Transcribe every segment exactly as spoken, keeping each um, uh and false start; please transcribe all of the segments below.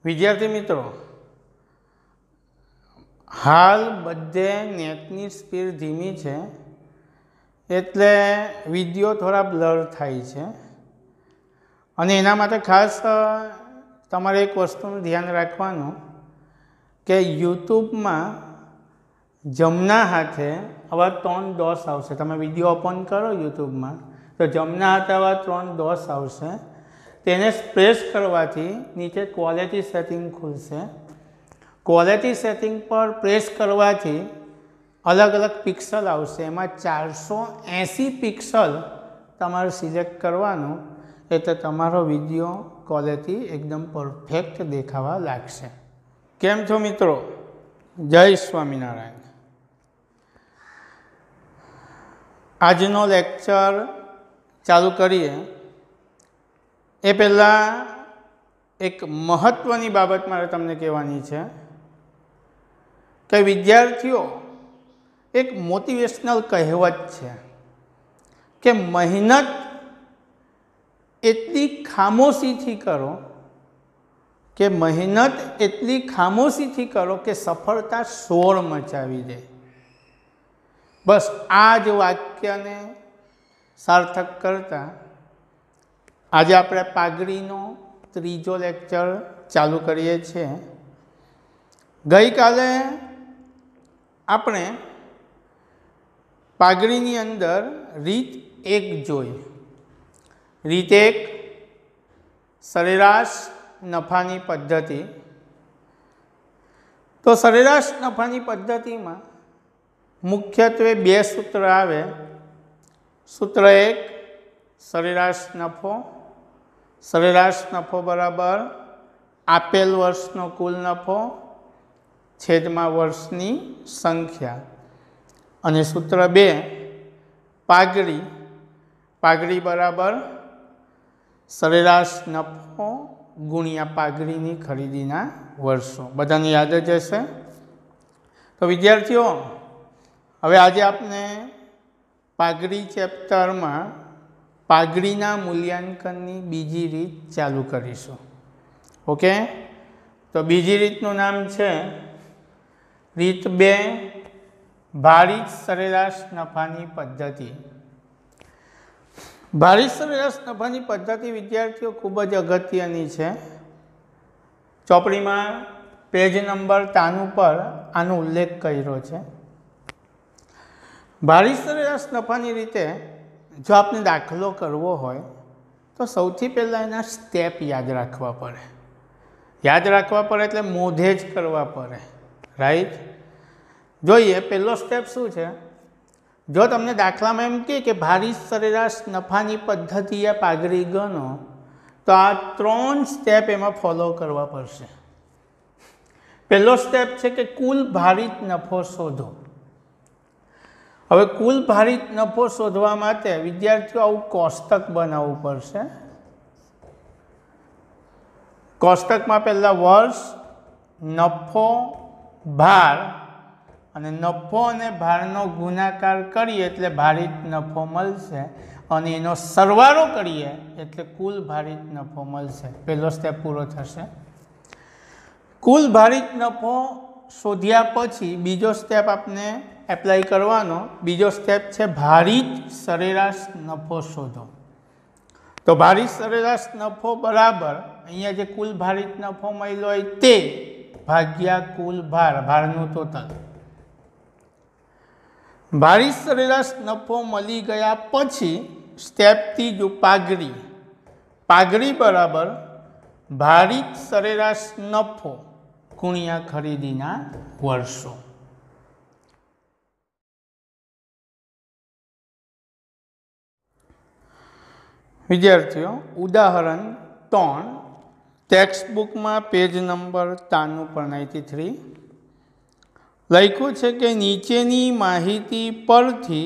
विद्यार्थी मित्रों, हाल बधे नेटनी स्पीड धीमी है एटले विडियो थोड़ा ब्लर थाय छे अने एना माटे खास तमारे एक वस्तुनुं ध्यान राखवानुं के यूट्यूब में जमना हाथे आवा त्रण डॉस आवशे। तमे विडियो ओपन करो यूट्यूब में तो जमना हाथे आवा त्रण डॉस आवशे। तेने प्रेस करवाथी नीचे क्वॉलिटी सेटिंग खुलशे। क्वॉलिटी सेटिंग पर प्रेस करवाथी अलग अलग पिक्सल आवशे। एमां चार सौ एसी पिक्सल तमारे सिलेक्ट करवानुं एटले तमारो विडियो क्वॉलिटी एकदम परफेक्ट देखावा लागशे। केम छो मित्रों? जय स्वामीनारायण। आजनो लेक्चर चालू करीए ए पहला एक महत्वनी बाबत मारे तमने कहेवानी छे कि विद्यार्थीओ एक मोटिवेशनल कहेवत छे कि मेहनत एटली खामोशी थी करो कि मेहनत एटली खामोशी थी करो कि सफलता शोर मचावी दे। बस आज वाक्य ने सार्थक करता आज आपणे पागड़ीनो त्रीजो लेक्चर चालू करीए छे। गई काले आपणे पागड़ीनी अंदर रीत एक जोई। रीत एक सरेराश नफानी पद्धति। तो सरेराश नफानी पद्धति में मुख्यत्वे बे सूत्र आवे। सूत्र एक सरेराश नफो। सरेराश नफो बराबर आपेल वर्षनो कुल नफो छेदमां वर्षनी संख्या। अने सूत्र बे पागड़ी। पागड़ी बराबर सरेराश नफो गुणिया पागड़ीनी खरीदीना वर्षो। बधाने याद ज हशे। तो विद्यार्थीओ हवे आज आपने पागड़ी चेप्टर में पागड़ीना मूल्यांकननी बीजी रीत चालू करीशुं। ओके, तो बीजी रीतनुं नाम छे रीत बे भारित सरेराश नफानी पद्धति। भारित सरेराश नफानी पद्धति विद्यार्थीओ खूब ज अगत्यनी छे। चोपड़ी में पेज नंबर तानु पर आनो उल्लेख कर्यो छे। भारित सरेराश नफानी रीते जो आपने दाखलो करवो होय तो सौथी पहला एना स्टेप याद राखवा पड़े। याद राखवा पड़े एटले मोढे ज करवा पड़े। राइट। जोईए पहलो स्टेप शुं छे। जो तमने दाखला में एम कहे कि भारित सरेराश नफानी पद्धति या पागड़ी गणो तो आ त्रण स्टेप एमां फॉलो करवा पड़शे। पहलो स्टेप छे कि कुल भारित नफो शोधो। हवे कुल भारित नफो शोधवा माटे विद्यार्थीओ आवुं कोष्टक बनाववुं पड़शे। कोष्टक में पहला वर्ष, नफो, भार अने नफो अने भारनो गुणाकार करीए एटले भारित नफो मळशे अने एनो सरवाळो करीए एटले कुल भारित नफो मळशे। पहलो स्टेप पूरो थशे। कुल भारित नफो शोध्या पछी बीजो स्टेप आपने एप्लाय करवानो। बीजो स्टेप छे भारित सरेराश नफो शोधो। तो भारित सरेराश नफो बराबर अहींया जे कुल भारित नफो मळ्यो होय ते भाग्या कुल भार, भारनुं टोटल। भारित सरेराश नफो मळी गया पछी स्टेप तीजो पागड़ी। पागड़ी बराबर भारित सरेराश नफो गुणिया खरीदीना वर्षो। विद्यार्थीओ उदाहरण त्रण टेक्स्ट बुक में पेज नंबर तानु पर नाइन्टी थ्री लख्युं छे कि नीचेनी माहिती परथी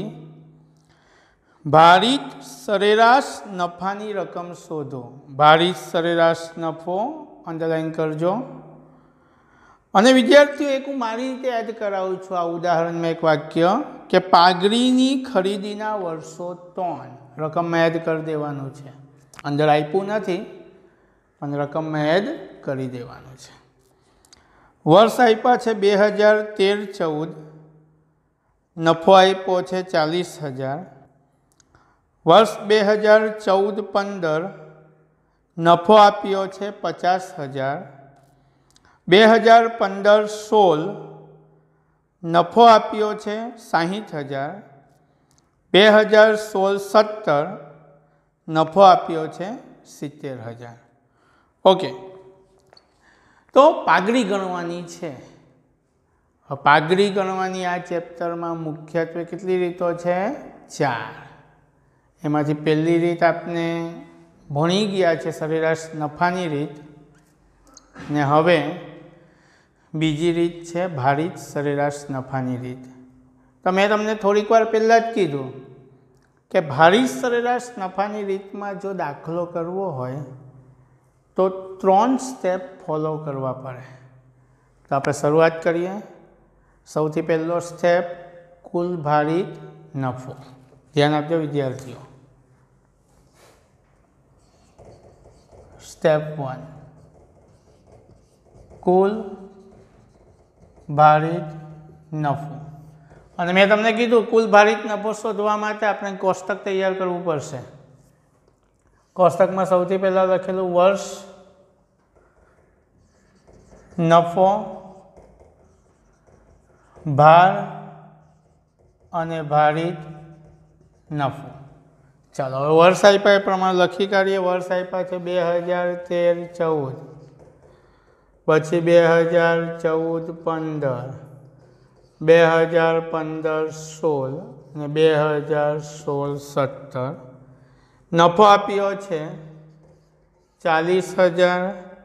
भारित सरेराश नफानी रकम शोधो। भारित सरेराश नफो अंडरलाइन करजो। अने विद्यार्थीओ एक हूँ मारी रीते याद करावुं छुं आ उदाहरण में एक वाक्य कि पागड़ीनी खरीदीना वर्षो त्रण रकम में एड कर देवानुं छे। अंदर आप्युं नथी पण रकम में एड કરી દેવાનું છે। વર્ષ આપ્યા છે બે હજાર તેર ચૌદ, નફો આપ્યો છે ચાલીસ હજાર। વર્ષ બે હજાર ચૌદ પંદર નફો આપ્યો છે પચાસ હજાર। બે હજાર પંદર સોળ નફો આપ્યો છે સાહીઠ હજાર। બે હજાર સોળ સત્તર નફો આપ્યો છે સિત્તેર હજાર। ઓકે, તો પાઘડી ગણવાની છે। પાઘડી ગણવાની આ ચેપ્ટરમાં મુખ્યત્વે કેટલી રીતો છે? ચાર। એમાંથી પહેલી રીત આપણે ભણી ગયા છે, સરેરાશ નફાની રીત, ને હવે બીજી રીત છે ભારિત સરેરાશ નફાની રીત। તો મેં તમને થોડીક વાર પહેલાં જ કીધું કે ભારિત સરેરાશ નફાની રીતમાં જો દાખલો કરવો હોય તો ત્રણ સ્ટેપ ફોલો કરવા પડે। તો આપણે શરૂઆત કરીએ। સૌથી પહેલો સ્ટેપ કુલ ભારિત નફો। ધ્યાન આપજો વિદ્યાર્થીઓ। સ્ટેપ વન, કુલ ભારિત નફો। અને મેં તમને કીધું કુલ ભારિત નફો શોધવા માટે આપણે કોષ્ટક તૈયાર કરવું પડશે। કોષ્ટકમાં સૌથી પહેલા લખેલું વર્ષ, નફો, ભાર અને ભારિત નફો। ચાલો હવે વર્ષ આપ્યા એ પ્રમાણે લખી કાઢીએ। વર્ષ આપ્યા છે બે હજાર તેર ચૌદ, પછી બે હજાર ચૌદ પંદર, બે હજાર પંદર સોળ અને બે હજાર સોળ સત્તર। નફો આપ્યો છે ચાલીસ હજાર,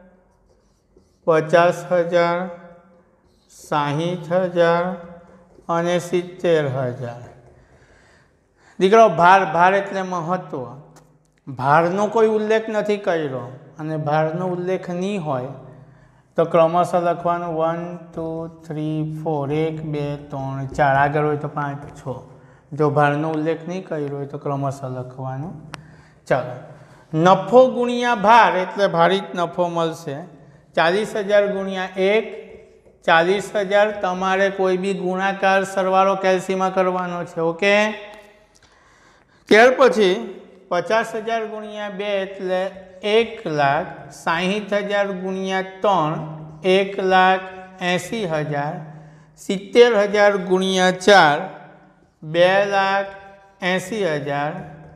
પચાસ હજાર, સાહીઠ હજાર અને સિત્તેર હજાર। દીકરો ભાર, ભાર એટલે મહત્વ। ભારનો કોઈ ઉલ્લેખ નથી કર્યો, અને ભારનો ઉલ્લેખ નહીં હોય તો ક્રમશઃ લખવાનું વન ટુ થ્રી ફોર, એક બે ત્રણ ચાર, આગળ હોય તો પાંચ છ। જો ભારનો ઉલ્લેખ નહીં કર્યો હોય તો ક્રમશઃ લખવાનું। ચાલો, નફો ગુણ્યા ભાર એટલે ભારિત નફો મળશે। ચાલીસ હજાર ગુણ્યા એક, ચાલીસ હજાર। તમારે કોઈ બી ગુણાકાર સરવાળો કેલ્સીમાં કરવાનો છે। ઓકે, ત્યાર પછી પચાસ હજાર ગુણ્યા બે એટલે એક લાખ, સાહીઠ હજાર ગુણ્યા ત્રણ એક લાખ એંસી હજાર, સિત્તેર હજાર ગુણ્યા ચાર બે લાખ એંસી હજાર।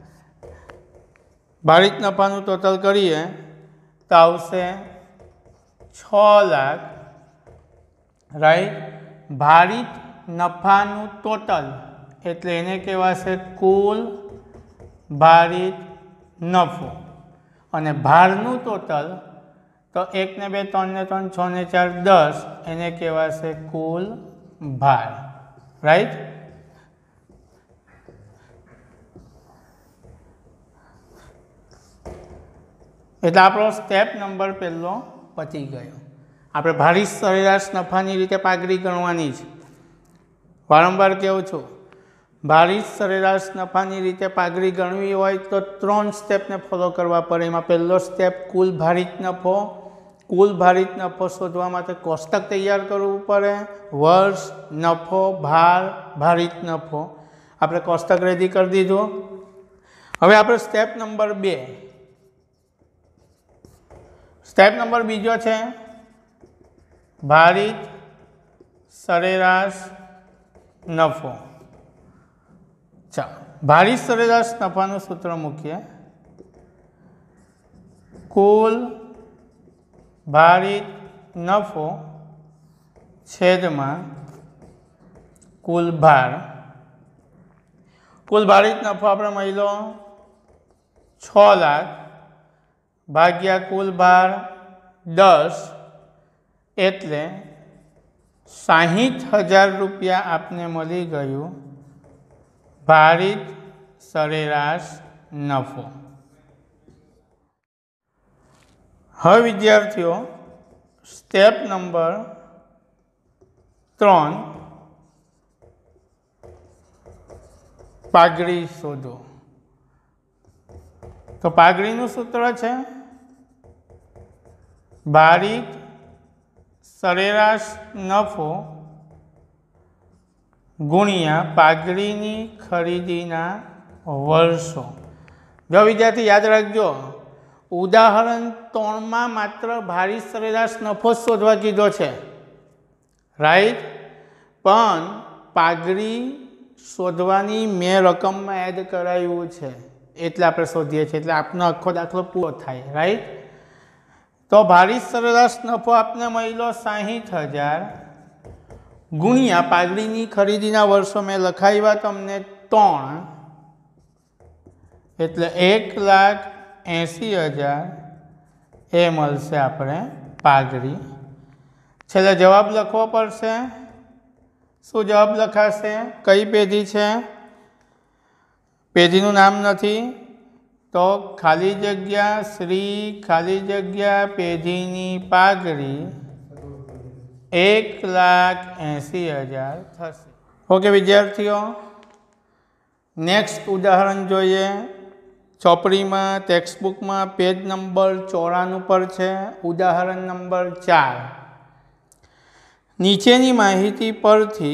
ભારિત નફાનું ટોટલ કરીએ તો આવશે છ લાખ। રાઈટ, ભારિત નફાનું ટોટલ એટલે એને કહેવાશે કુલ ભારિત નફો, અને ભારનું ટોટલ તો એક ને બે ત્રણ ને ત્રણ છ ને ચાર દસ, એને કહેવાશે કુલ ભાર। રાઈટ, એટલે આપણો સ્ટેપ નંબર પહેલો પતી ગયો। આપણે ભારિત સરેરાશ નફાની રીતે પાઘડી ગણવાની છે। વારંવાર કહું છું, ભારિત સરેરાશ નફાની રીતે પાઘડી ગણવી હોય તો ત્રણ સ્ટેપને ફોલો કરવા પડે। એમાં પહેલો સ્ટેપ કુલ ભારિત નફો। કુલ ભારિત નફો શોધવા માટે કોષ્ટક તૈયાર કરવું પડે। વર્ષ, નફો, ભાર, ભારિત નફો। આપણે કોષ્ટક રેડી કરી દીધું। હવે આપણે સ્ટેપ નંબર બે, સ્ટેપ નંબર બીજો છે ભારિત સરેરાશ નફો। ચાલો, ભારિત સરેરાશ નફાનું સૂત્ર મૂકીએ। કુલ ભારિત નફો છેદમાં કુલ ભાર। કુલ ભારિત નફો આપણે મળ્યો છ લાખ ભાગ્યા કુલ ભાર દસ એટલે સાહીઠ હજાર રૂપિયા આપને મળી ગયું ભારિત સરેરાશ નફો। હવે વિદ્યાર્થીઓ, સ્ટેપ નંબર ત્રણ, પાઘડી શોધો। તો પાઘડીનું સૂત્ર છે ભારિત સરેરાશ નફો ગુણ્યા પાઘડીની ખરીદીના વર્ષો. જો વિદ્યાર્થી યાદ રાખજો, ઉદાહરણ ત્રણમાં માત્ર ભારિત સરેરાશ નફો શોધવા કીધો છે, રાઈટ. પણ પાઘડી શોધવાની મેં રકમમાં એડ કરાવ્યું છે એટલે આપણે શોધીએ છીએ, એટલે આપનો આખો દાખલો પૂરો થાય, રાઈટ. તો ભારિત સરેરાશ નફો આપને મળ્યો સાહીઠ હજાર ગુણ્યા પાઘડીની ખરીદીના વર્ષો મેં લખાવ્યા તમને ત્રણ, એટલે એક લાખ એંસી હજાર એ મળશે આપણે પાઘડી. છેલ્લે જવાબ લખવો પડશે. શું જવાબ લખાશે? કઈ પેઢી છે? પેઢીનું નામ નથી તો ખાલી જગ્યા શ્રી ખાલી જગ્યા પેઢીની પાઘડી એક લાખ એંસી હજાર થશે. ઓકે વિદ્યાર્થીઓ, નેક્સ્ટ ઉદાહરણ જોઈએ. ચોપડીમાં ટેક્સ્ટબુકમાં પેજ નંબર ચોરાણું પર છે, ઉદાહરણ નંબર ચાર. નીચેની માહિતી પરથી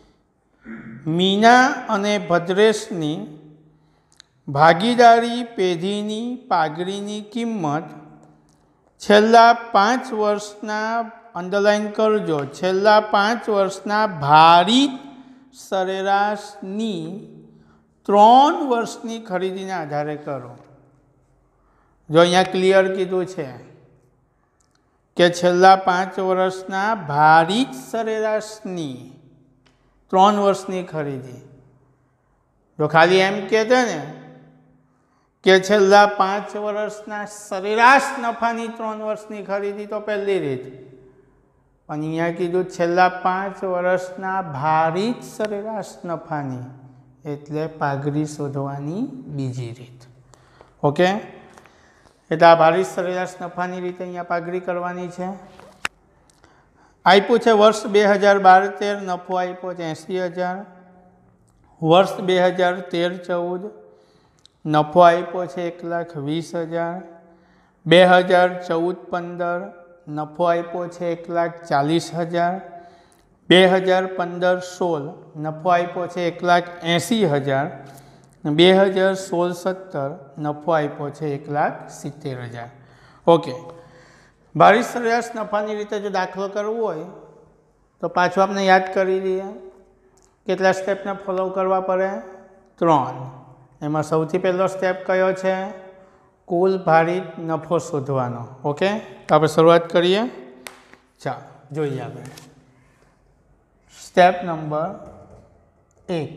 મીના અને ભદ્રેશની ભાગીદારી પેઢીની પાઘડીની કિંમત છેલ્લા પાંચ વર્ષના, અંડરલાઈન કરજો, છેલ્લા પાંચ વર્ષના ભારિત સરેરાશની ત્રણ વર્ષની ખરીદીના આધારે કરો. જો અહીંયા ક્લિયર કીધું છે કે છેલ્લા પાંચ વર્ષના ભારિત સરેરાશની ત્રણ વર્ષની ખરીદી. જો ખાલી એમ કહેતે ને કે છેલ્લા પાંચ વર્ષના સરેરાશ નફાની ત્રણ વર્ષની ખરીદી તો પહેલી રીત, પણ અહીંયા કીધું છેલ્લા પાંચ વર્ષના ભારિત સરેરાશ નફાની, એટલે પાઘડી શોધવાની બીજી રીત. ઓકે, એટલે આ ભારિત સરેરાશ નફાની રીતે અહીંયા પાઘડી કરવાની છે. આપ્યું છે વર્ષ બે હજાર બાર તેર નફો આપ્યો છે એંસી હજાર. વર્ષ બે હજાર તેર ચૌદ નફો આપ્યો છે એક લાખ વીસ હજાર. બે હજાર ચૌદ પંદર નફો આપ્યો છે એક લાખ ચાલીસ હજાર. બે હજાર પંદર સોળ નફો આપ્યો છે એક લાખ એંસી હજાર. બે હજાર સોળ સત્તર નફો આપ્યો છે એક લાખ સિત્તેર હજાર. ઓકે, ભારિત સરેરાશ નફાની રીતે જો દાખલો કરવો હોય તો પાછું આપણે યાદ કરી લઈએ કેટલા સ્ટેપને ફોલો કરવા પડે? ત્રણ. એમાં સૌથી પહેલો સ્ટેપ કયો છે? કુલ ભારિત નફો શોધવાનો. ઓકે, તો આપણે શરૂઆત કરીએ. ચાલો જોઈએ આપણે સ્ટેપ નંબર એક.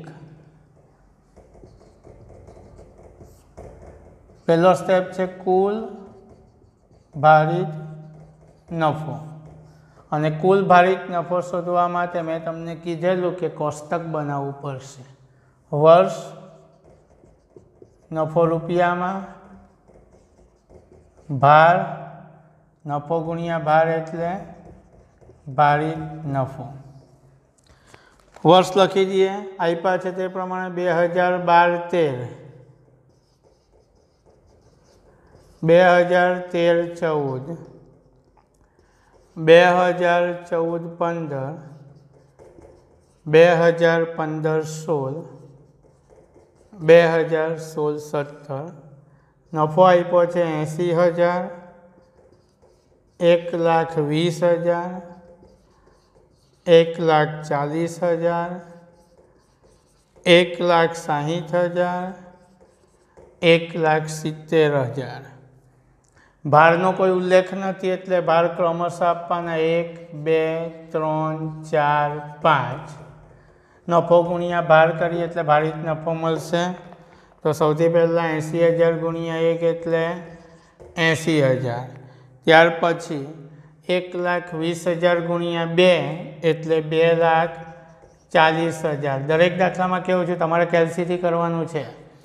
પહેલો સ્ટેપ છે કુલ ભારિત નફો, અને કુલ ભારિત નફો શોધવા માટે મેં તમને કીધેલું કે કોષ્ટક બનાવવું પડશે. વર્ષ નફો રૂપિયામાં, ભાર નફો ગુણ્યા ભાર એટલે ભારિત નફો. વર્ષ લખી દઈએ, આપ્યા છે તે પ્રમાણે બે હજાર બાર તેર, બે હજાર તેર ચૌદ, બે હજાર ચૌદ પંદર, બે હજાર પંદર સોળ, બે હજાર સોળ સત્તર. નફો આપ્યો છે એંસી હજાર, એક લાખ વીસ હજાર, એક લાખ ચાલીસ હજાર, એક લાખ સાહીઠ હજાર, એક લાખ સિત્તેર હજાર. ભારનો કોઈ ઉલ્લેખ નથી એટલે ભાર ક્રમશઃ આપવાના એક, બે, ત્રણ, ચાર, પાંચ. નફો ગુણ્યા ભાર કરીએ એટલે ભારિત નફો મળશે. તો સૌથી પહેલાં એંસી હજાર ગુણ્યા એક એટલે એંસી હજાર. ત્યાર પછી એક લાખ વીસ હજાર ગુણ્યા બે એટલે બે લાખ ચાલીસ હજાર. દરેક દાખલામાં કેવું છે તમારે કેલ્સીથી કરવાનું છે.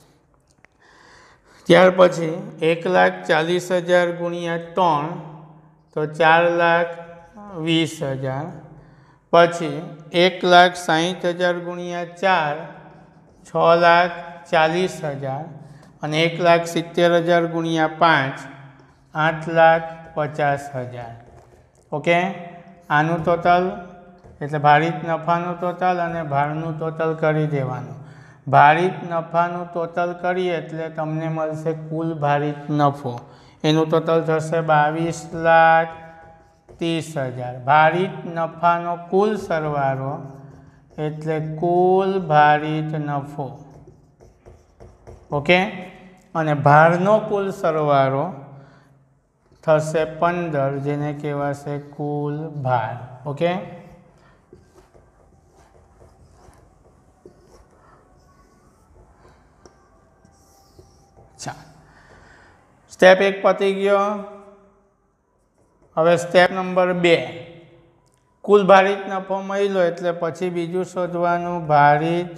ત્યાર પછી એક લાખ ચાલીસ હજાર ગુણ્યા ત્રણ તો ચાર લાખ વીસ હજાર. પછી એક લાખ સાહીઠ હજાર ગુણ્યા ચાર છ લાખ ચાલીસ હજાર. અને એક લાખ સિત્તેર હજાર ગુણ્યા પાંચ આઠ લાખ पचास हज़ार। ओके, आनु टोटल एटले भारित नफानु टोटल अने भारनु टोटल करी देवानुं। भारित नफानु टोटल करीए एटले तमने मळशे कुल भारित नफो, एनु टोटल थशे बावीस लाख तीस हज़ार। भारित नफानो कुल सरवाळो एटले कुल भारित नफो। ओके, अने भारनो कुल सरवाळो थशे पंदर, जेने कहेवाशे कुल भार। ओके, स्टेप एक पती गयो। हवे स्टेप नंबर बे, कुल भारित नफो मळ्यो एटले पछी बीजुं शोधवानुं भारित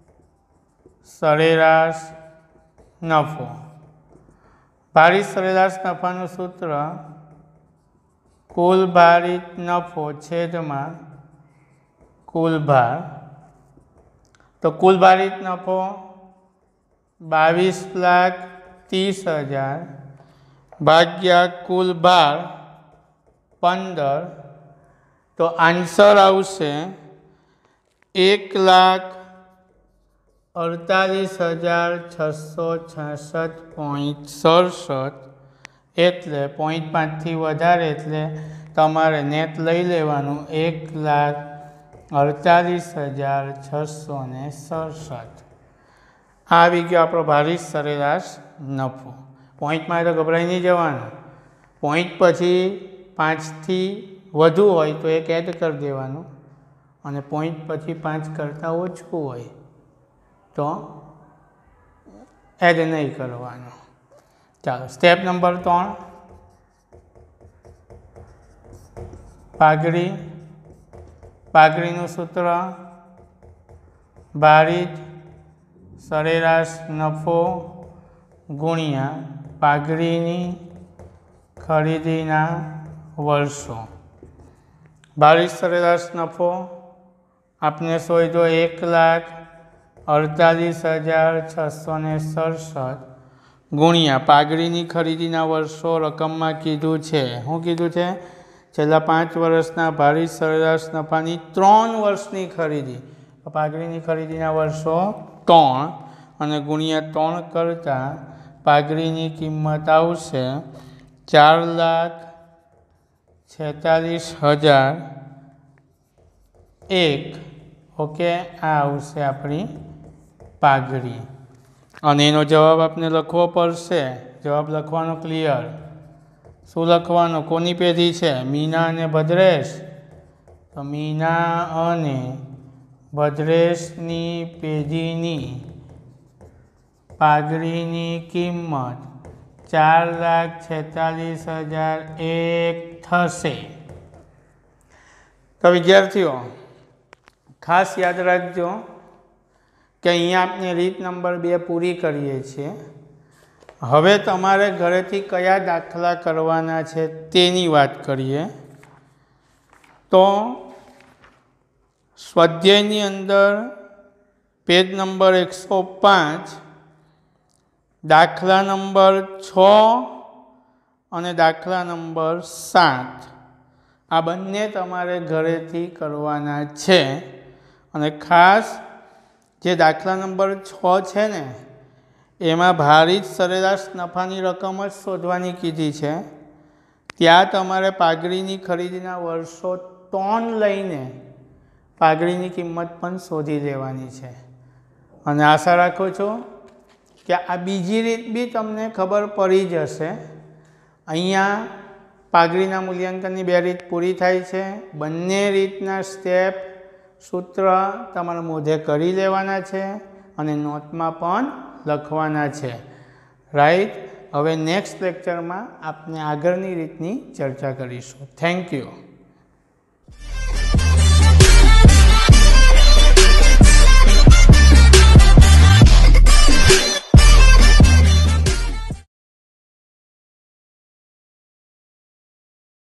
सरेराश नफो। भारित सरेराश नफानुं सूत्र कुल भारित नफो छेदमां कुल भार। तो कुल भारित नफो बावीस लाख तीस हज़ार भाग्या कुल भार पंदर, तो आंसर आवशे एक लाख अड़तालीस हज़ार छसो छसठ पॉइंट सड़सठ। एटले पॉइंट पांच थी वधारे एटले तमारे नेट लई लेवानुं एक लाख अड़तालीस हज़ार छसो ने सड़सठ। आ आवी गयो आपणो भारित सरेराश नफो। पॉइंट में तो गभराई नहीं जवानुं। पॉइंट पछी पांच थी वधु होय तो एक एड कर देवानुं अने पॉइंट पछी पांच करता ओछुं होय तो एड नहीं करवानुं। चलो स्टेप नंबर त्रण, पाघड़ी। पाघड़ीनुं सूत्र भारित सरेराश नफो गुणिया पाघड़ीनी खरीदीना वर्षो। भारित सरेराश नफो आपने शोध्यो एक लाख अड़तालीस हज़ार छसो ने सड़सठ गुणिया पाघड़ीनी खरीदीना वर्षो रकम में कीधुं छे। शुं कीधुं छे? छेल्ला पांच वर्षना भारित सरेराश नफानी त्रण वर्षनी खरीदी। पाघड़ीनी खरीदीना वर्षो त्रण अने गुणिया त्रण करता पाघड़ीनी किंमत आवशे चार लाख छेतालीस हज़ार एक। ओके, आ आवशे आपणी पाघड़ी अने एनो जवाब आपने लखवो पड़शे। जवाब लखवानो क्लियर। शुं लखवानुं? कोनी पेढ़ी छे? मीना अने भद्रेश। तो मीना अने भद्रेशनी पेढ़ीनी पाघड़ीनी किंमत चार लाख छेतालीस हज़ार एक थशे। तो विद्यार्थीओ खास याद राखजो कि अहींया आपणे रीत नंबर बे पूरी करीए छीए। हवे तमारे घरेथी कया दाखला करवाना छे तेनी वात करीए। तो स्वाध्यायनी अंदर पेज नंबर एक सौ पांच दाखला नंबर छ अने दाखला नंबर सात आ बंने तमारे घरेथी करवाना छे। अने खास जे दाखला नंबर छ छे ने एमां भारित सरेराश नफानी रकम ज शोधवानी कीधी छे। त्यां तमारे पाघड़ीनी खरीदीना वर्षो त्रण लईने पाघड़ीनी किंमत पण शोधी लेवानी छे। अने आशा राखुं छुं कि आ बीजी रीत बी तमने खबर पड़ी जशे। अहींया पाघड़ीना मूल्यांकननी बे रीत पूरी थाय छे। बंने रीतना स्टेप सूत्र तमारे मोढे करी लेवाना छे अने नोटमां पण लखवाना छे। राइट। हवे नेक्स्ट लेक्चर में आपने आगळनी रीतनी चर्चा करीशुं। Thank you.